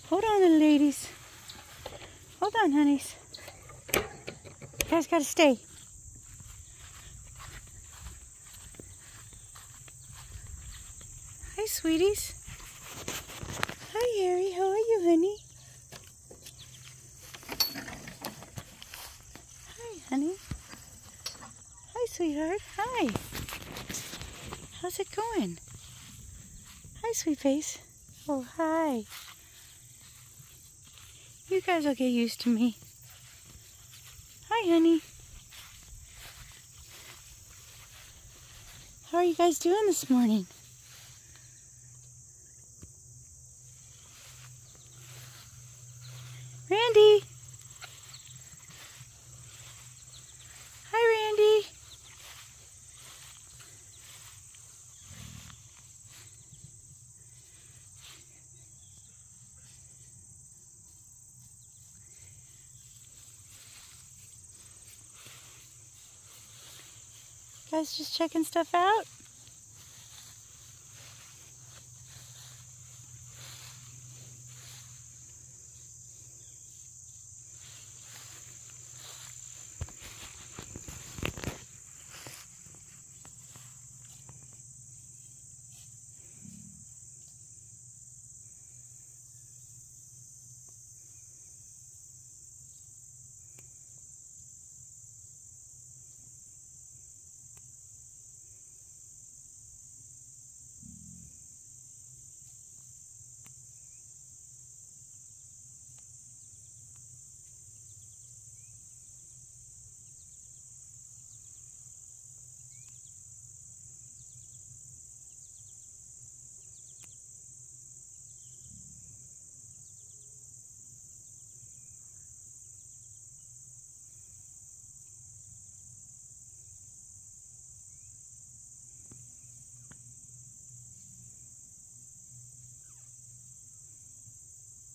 Hold on, little ladies. Hold on, honeys. You guys gotta stay. Hi, sweeties. Hi, Harry. How are you, honey? Hi, honey. Hi, sweetheart. Hi. How's it going? Hi, sweet face. Oh, hi. You guys will get used to me. Hi, honey. How are you guys doing this morning? Randy. Hi, Randy. Guys just checking stuff out?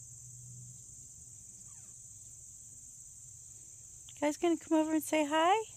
Guys gonna come over and say hi?